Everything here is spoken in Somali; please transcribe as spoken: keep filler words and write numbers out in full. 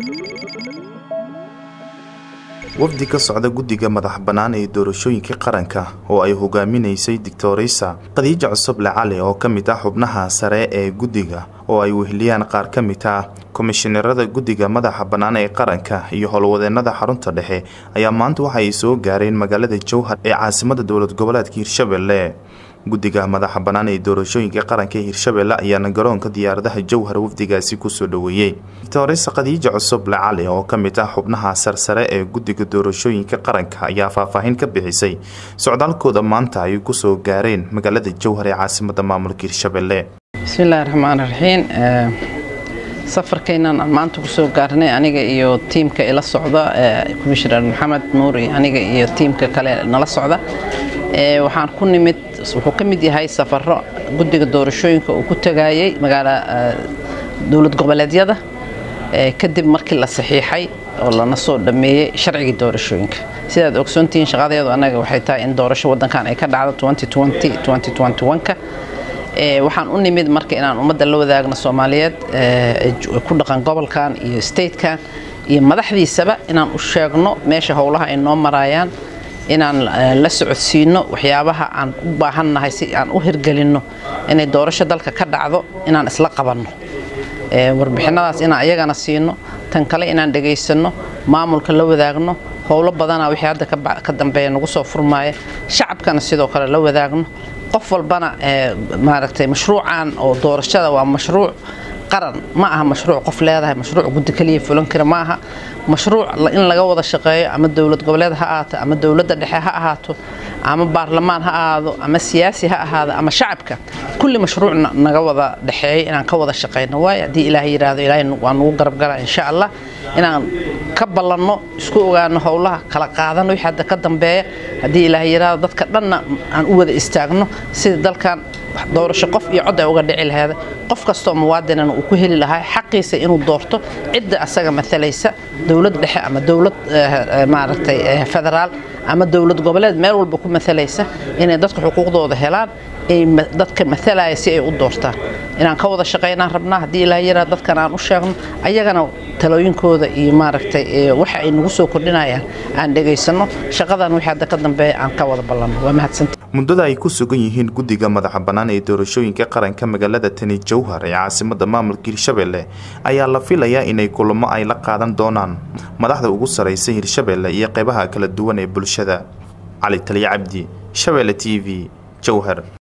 wafdi ka socda guddiga madax bannaan ee doorashooyinka qaranka oo ay hogaaminaysay Doctoressa Khadiija Cusub Lacali oo kamid ah xubnaha sare ee guddiga oo ay weheliyaan qaar kamid ah komishineerada guddiga madaxa bannaan ee qaranka iyo howlwadeenada xarunta dhexe ayaa maanta waxa ay soo gaareen magaalada Jowhar ee caasimadda dowlad goboleedka Hirshabelle. guddiga madaxa bannaan ee doorashooyinka qaranka ee Hirshabelle ayaa garoonka diyaaradaha Jowhar wafdigaasi ku soo dhaweeyay. Doctoressa Khadiija Cusub Lacali oo kamid ah xubnaha sarsare ee guddiga doorashooyinka qaranka ayaa faahfaahin ka bixisay socdaalkooda maanta ay ku soo gaareen magaalada Jowhar ee caasimadda maamulka Hirshabelle. Bismillahir Rahmaanir Rahiim. safarkeenan maanta ku soo gaarnay aniga iyo tiimka ila socda Commissioner Maxamed Nuuri aniga iyo tiimka kale nala socda ee waxaan ku nimid wuxuu kamid yahay safarro guddiga doorashooyinka uu ku tagayay magaalada dowlad goboleedyada ee kadib markii la saxiixay oo lana soo dhameeyay sharciga doorashooyinka sidaad ogsoontiin shaqadeedu anaga waxay tahay in doorasho wadankan ay ka dhacdo twenty twenty twenty twenty-one ka ee waxaan u nimid marka inaan ummadda la wadaagno Soomaaliyeed ee ku dhaqan gobolkan iyo state-kan iyo madaxdiisaba inaan u sheegno meesha howlaha ay noo marayaan inaan la socodsiino waxyaabaha aan u baahannahay si aan u hirgelino inay doorasho dalka ka dhacdo inaan isla qabanno ee warbixinadaas inaan ayagana siino tan kale inaan dhageysano maamulka la wadaagno howlo badan wixii hadda ka dambeeya nagu soo furmaaya shacabkana sidoo kale la wadaagno qof walbana ee maaragtay mashruucan oo doorashada waa mashruuc qaran ma aha mashruuc qof leedahay mashruuc guddi kaliya fulan kara ma aha mashruuc in laga wada shaqeeyo ama dawlad goboleed ha ahaato ama dawladda dhexe ha ahaato ama baarlamaan ha ahaado ama siyaasi ha ahaado ama shacabka kulli mashruuc naga wada dhaxeeyay inaan ka wada shaqeyno way hadii Ilaahay yiraahdo Ilaahay waa nagu garab gala insha Allah inaan ka ballanno isku ogaano howlaha kala qaadano wixii hadda ka dambeeya hadii Ilaahay yiraahdo dadka dhanna aan u wada istaagno sida dalkan doorasho qof iyo cod ay uga dhici lahayd qof kasto muwaadin uu ku heli lahaa xaqiisa inuu doorto cid asaga mathalaysa dawlad dhexe ama dawlad maaragtay federaal ama dawlad goboleed meel walba ku mathalaysa inay dadka xuquuqdooda helaan ay dadka mathalaya si ay u doortaan inaan ka wada shaqeynaan rabnaa hadii Ilaahay yiraahdo dadkan aan u sheegno ayagana talooyinkooda iyo maaragtay waxa ay nagu soo kordhinayaan aan dhageysano shaqadan wixii hadda ka dambeeya aan ka wada ballanno waa mahadsantahay. muddada ay ku sugan yihiin guddiga madaxa bannaan ee doorashooyinka qaranka magaalada Tani Jowhar ee caasimadda maamulka Hirshabelle ayaa la filayaa inay kulamo ay la qaadan doonaan madaxda ugu sareysa Hirshabelle iyo qaybaha kala duwan ee bulshada. Cali Taliya Cabdi, Shabelle T V, Jowhar.